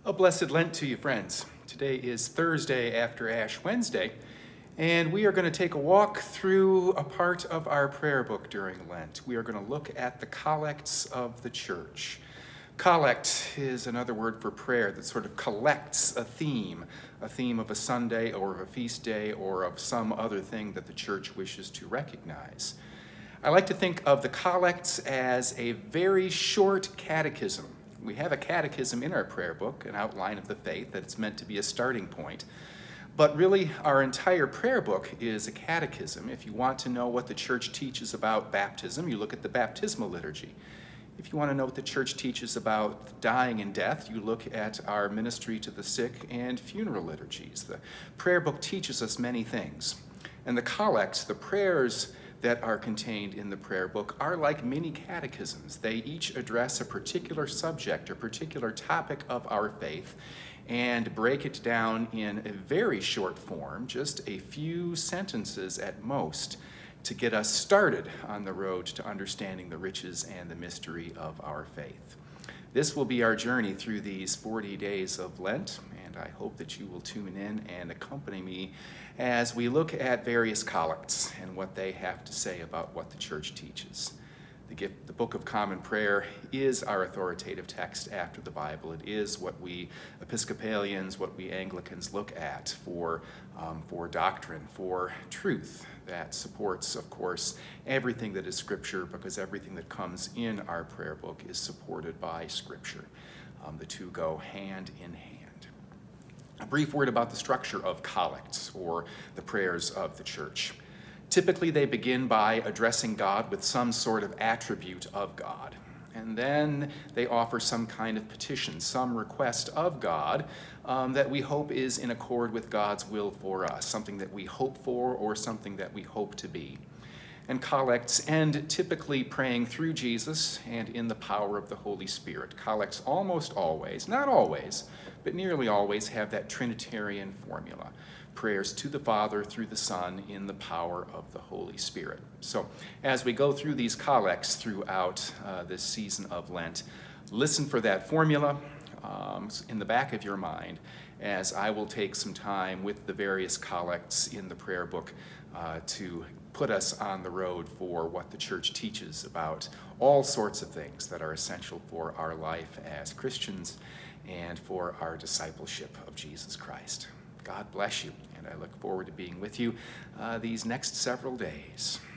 A blessed Lent to you, friends. Today is Thursday after Ash Wednesday, and we are going to take a walk through a part of our prayer book during Lent. We are going to look at the collects of the church. Collect is another word for prayer that sort of collects a theme of a Sunday or of a feast day or of some other thing that the church wishes to recognize. I like to think of the collects as a very short catechism. We have a catechism in our prayer book, an outline of the faith, that it's meant to be a starting point. But really, our entire prayer book is a catechism. If you want to know what the church teaches about baptism, you look at the baptismal liturgy. If you want to know what the church teaches about dying and death, you look at our ministry to the sick and funeral liturgies. The prayer book teaches us many things. And the collects, the prayers that are contained in the prayer book, are like mini catechisms. They each address a particular subject, a particular topic of our faith, and break it down in a very short form, just a few sentences at most, to get us started on the road to understanding the riches and the mystery of our faith. This will be our journey through these 40 days of Lent, and I hope that you will tune in and accompany me as we look at various collects and what they have to say about what the church teaches. The Book of Common Prayer is our authoritative text after the Bible. It is what we Episcopalians, what we Anglicans look at for doctrine, for truth that supports, of course, everything that is Scripture, because everything that comes in our prayer book is supported by Scripture. The two go hand in hand. A brief word about the structure of collects, or the prayers of the church. Typically, they begin by addressing God with some sort of attribute of God. And then they offer some kind of petition, some request of God that we hope is in accord with God's will for us, something that we hope for or something that we hope to be. And collects end typically praying through Jesus and in the power of the Holy Spirit. Collects almost always, not always, but nearly always have that Trinitarian formula. Prayers to the Father through the Son in the power of the Holy Spirit. So as we go through these collects throughout this season of Lent, listen for that formula in the back of your mind, as I will take some time with the various collects in the prayer book to put us on the road for what the church teaches about all sorts of things that are essential for our life as Christians and for our discipleship of Jesus Christ. God bless you, and I look forward to being with you these next several days.